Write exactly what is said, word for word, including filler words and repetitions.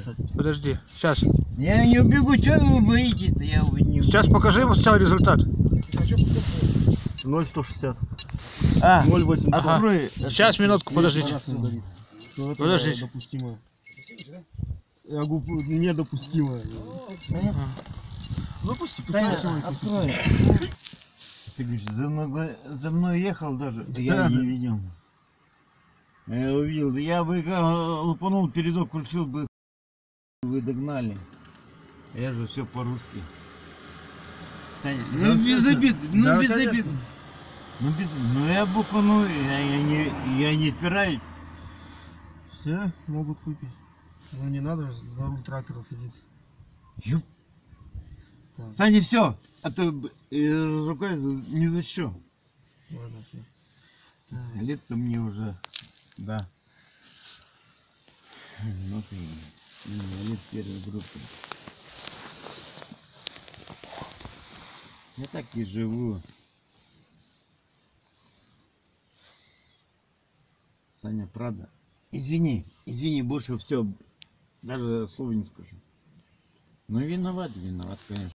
писать. Подожди, сейчас. Я не убегу, что вы боитесь? Я не... Сейчас покажи ему сначала результат. ноль сто шестьдесят. А, ноль восемьдесят. Ага. открой. Сейчас, минутку, подождите. Ну, это Подождите. допустимо. Я говорю, недопустимо. Допусти, Саня, почему? открой. Ты говоришь, за мной, за мной ехал даже? Я не видел. Я увидел. Я бы как лупанул, передок включил бы, вы догнали. Я же все по-русски. Саня, ну без обид, ну Да, без конечно. обид. Ну без, ну я бухану, я, я не, я не отпираюсь. Все могут выпить. Ну не надо же за руль трактора садиться. Ёп. Так, Саня, все, а то б- э, рукой за- ни за что. ладно, все. Лет-то мне уже, да. Ну ты, мне лет первой группы. Я так и живу. Саня, правда. Извини, извини, больше все, даже слова не скажу. Ну виноват, виноват, конечно.